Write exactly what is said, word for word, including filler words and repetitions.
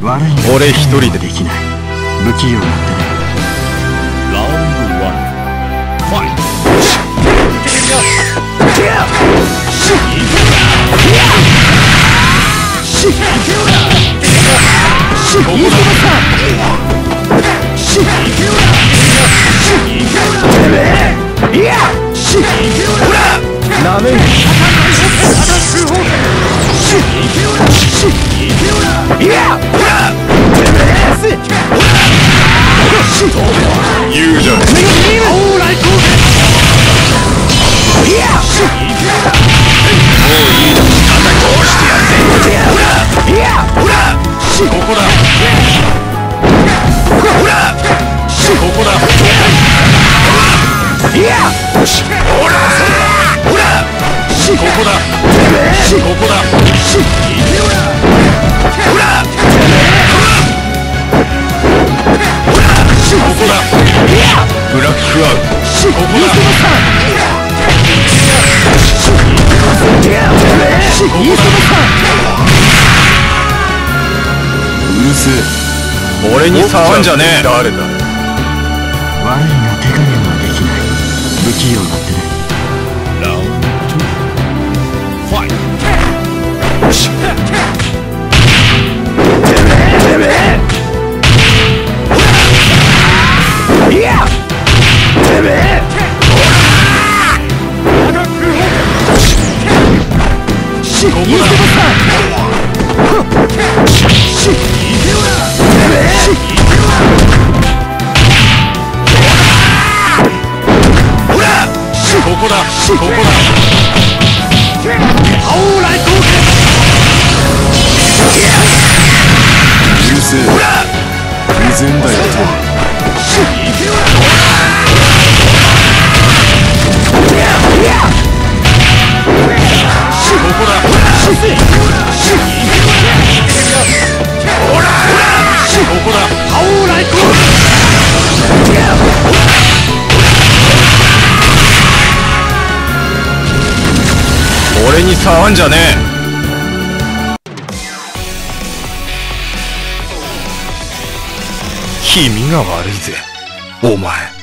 俺一人でできない。不器用だってね。 ラウンドワンファイト。俺に触んじゃねえ。誰だ。悪いが手加減はできない。不器用だってね。 ラウンドツーファイト。てめえいやてめえここだ。ここだ、ここだ。オーライト。 優勢。依然だよと。 ここだ。ここだ。オーライト。俺に触んじゃねえ。君が悪いぜ、お前。